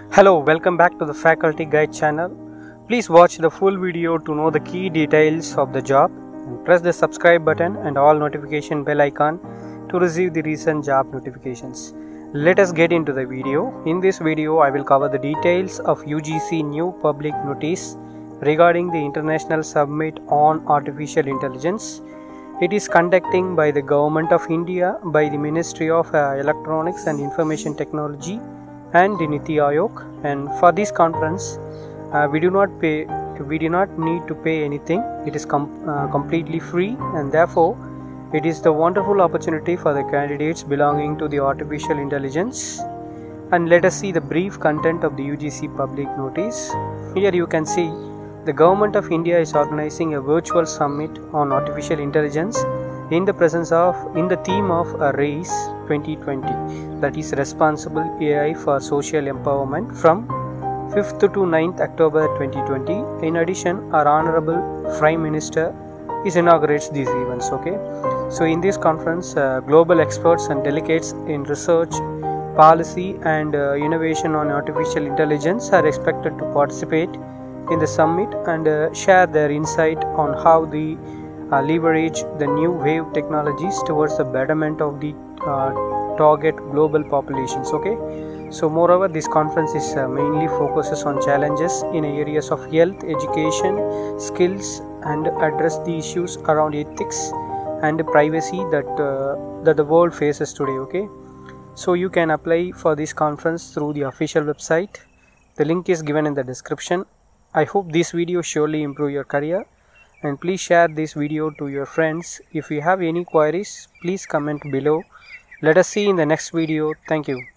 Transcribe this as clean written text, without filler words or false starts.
Hello, welcome back to the Faculty Guide channel. Please watch the full video to know the key details of the job, and press the subscribe button and all notification bell icon to receive the recent job notifications. Let us get into the video. In this video, I will cover the details of UGC new public notice regarding the International Summit on Artificial Intelligence. It is conducting by the Government of India, by the Ministry of Electronics and Information Technology and the Niti Aayog. And for this conference, we do not need to pay anything. It is completely free, and therefore it is the wonderful opportunity for the candidates belonging to the artificial intelligence. And let us see the brief content of the UGC public notice. Here you can see the Government of India is organizing a virtual summit on artificial intelligence in the theme of a race 2020, that is responsible AI for social empowerment, from 5th to 9th October 2020. In addition, our Honorable Prime Minister inaugurates these events. So in this conference, global experts and delegates in research, policy and innovation on artificial intelligence are expected to participate in the summit and share their insight on how they leverage the new wave technologies towards the betterment of the target global populations. So moreover, this conference is mainly focuses on challenges in areas of health, education, skills, and address the issues around ethics and privacy that the world faces today. So you can apply for this conference through the official website. The link is given in the description. I hope this video surely improve your career, and please share this video to your friends. If you have any queries, please comment below. Let us see in the next video. Thank you.